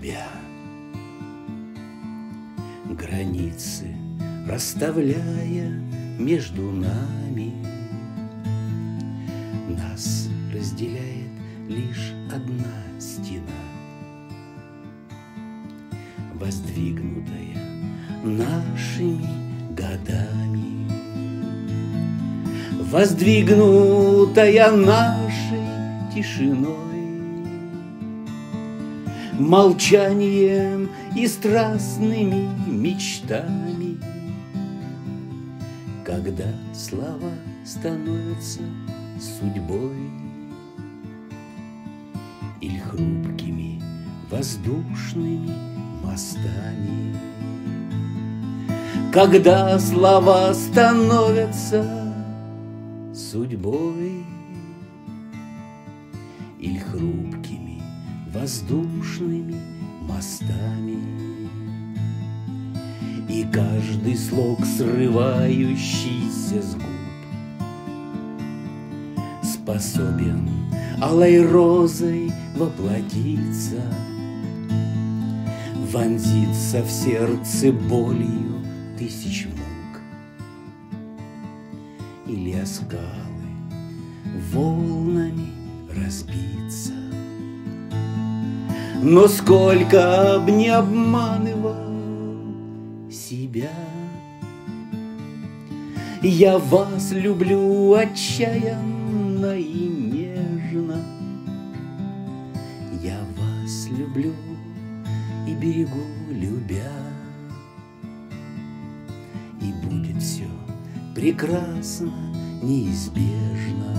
тебя. Границы расставляя между нами, нас разделяет лишь одна стена, воздвигнутая нашими годами, воздвигнутая нашей тишиной, молчанием и страстными мечтами. Когда слова становятся судьбой или хрупкими воздушными мостами, когда слова становятся судьбой или хрупкими воздушными мостами, и каждый слог, срывающийся с губ, способен алой розой воплотиться, вонзиться в сердце болью тысяч мук, или о скалы волнами разбиться. Но сколько б не обманывал себя, я вас люблю отчаянно и нежно. Я вас люблю и берегу, любя. И будет все прекрасно, неизбежно.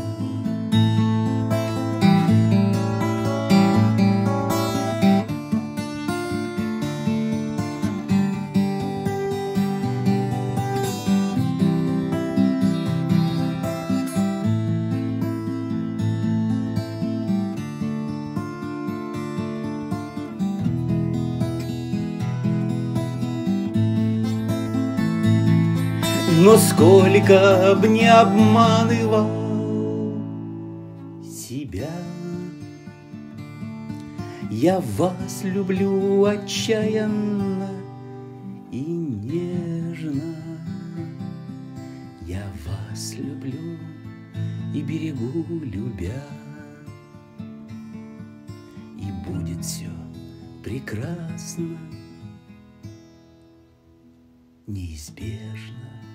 Но сколько б не обманывал себя, я вас люблю отчаянно и нежно. Я вас люблю и берегу, любя. И будет все прекрасно, неизбежно.